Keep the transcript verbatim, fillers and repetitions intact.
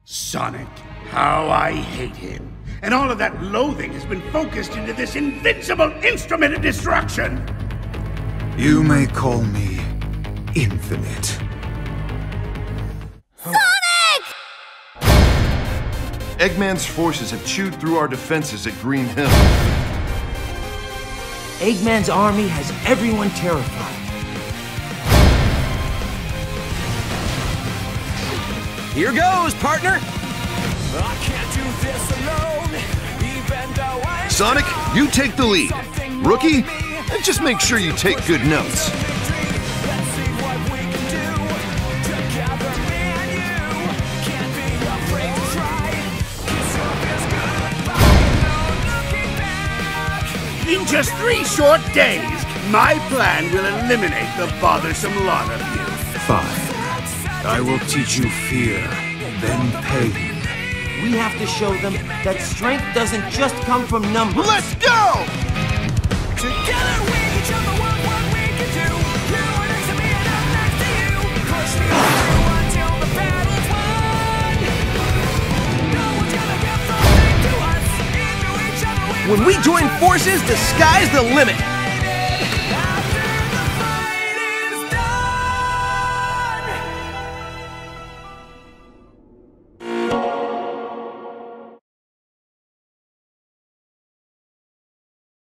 Sonic, how I hate him. And all of that loathing has been focused into this invincible instrument of destruction. You may call me Infinite. Sonic! Eggman's forces have chewed through our defenses at Green Hill. Eggman's army has everyone terrified. Here goes, partner! I can't do this alone, even though I Sonic, you take the lead. Rookie, just make sure you take good notes. Let's see what we can do. Together, me and you can't be afraid to try. Kiss up is goodbye, no looking back. In just three short days, my plan will eliminate the bothersome lot of you. Fine. I will teach you fear, then pain. We have to show them that strength doesn't just come from numbers. Let's go! Together we can show the world what we can do. You are next to me and I'm next to you. Push me through until the battle's won. No one's gonna get something to us. Into each other we When we join forces, the sky's the limit!